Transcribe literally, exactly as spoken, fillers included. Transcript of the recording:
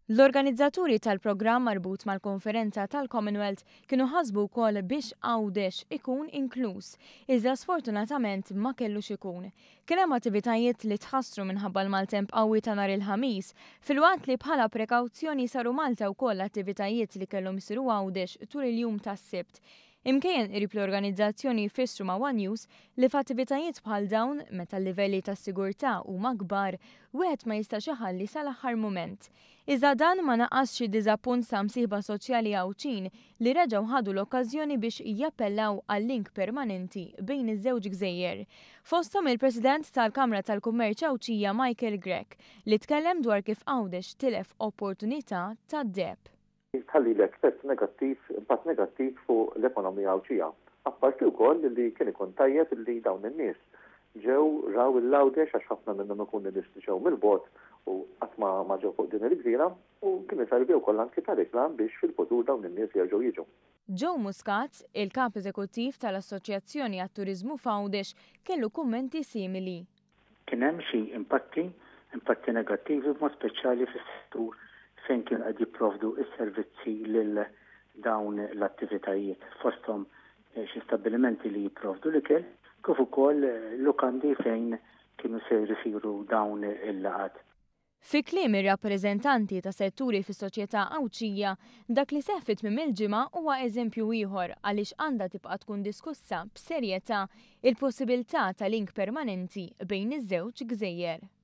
L-organizzaturi tal-programm marbut mal-konferenza tal-Commonwealth kienu ħasbu wkoll biex Għawdex ikun inkluż, iżda sfortunatament ma kellux ikun. Kien hemm attivitajiet li tħassru minħabba l-maltemp qawwi ta' nhar il-ħamis, filwaqt li bħala prekawzjoni saru Malta wkoll attivitajiet li kellhom isiru Għawdex tul il-jum tas-Sibt. Imkejjen irib l-organizzazzjoni jfissru ma' One News li f'attivitajiet bħal dawn meta l-livelli tas-sigurtà huma kbar wieħed ma jistax iħalli sal-aħħar mument. Iżda dan ma naqqas xi diżappunt sa' msieħba soċjali Għawdxin li reġgħu ħadu l-okkażjoni biex jappellaw għal link permanenti bejn iż-żewġ gżejjer. Fosthom il-President tal-Kamra tal-Kummerċ Għawdxija Michael Grech li tkellem dwar kif Għawdex tilef opportunità tad-deb. Tħalli l-effett negattiv, impatt negattiv fuq l-ekonomija Għawdxija. Apparti wkoll li kien ikun tajjeb li dawn in-nies ġew raw il-Għawdex għax ħafna minnhom ikunu nies ġew mill-bot u qatt ma ġew fuq din il-gżira u kien isarbi wkoll anke ta' reklam biex fil-futur dawn in-nies jerġgħu jiġu. Joe Muscat, il-kap eżekuttiv tal-Assoċjazzjoni għat-Turiżmu f'Għawdex, kellu kummenti simili. Kien hemm xi impatti, impatti negattivi b'mod speċjali fis-settur fejn kien qed jipprovdu s-servizzi lil dawn l-attivitajiet fosthom xi stabbilimenti li jipprovdu l-ikel kif ukoll lukandi fejn kienu se jsiru dawn il-laqgħat. Fi kliem ir-rappreżentanti ta' setturi fis-soċjetà Għawdxija, dak li seħħ fit-tmiem il-ġimgħa huwa eżempju ieħor għaliex għandha tibqa' tkun diskussa b'serjetà il-possibilità ta' link permanenti bejn iż-żewġ gżejjer.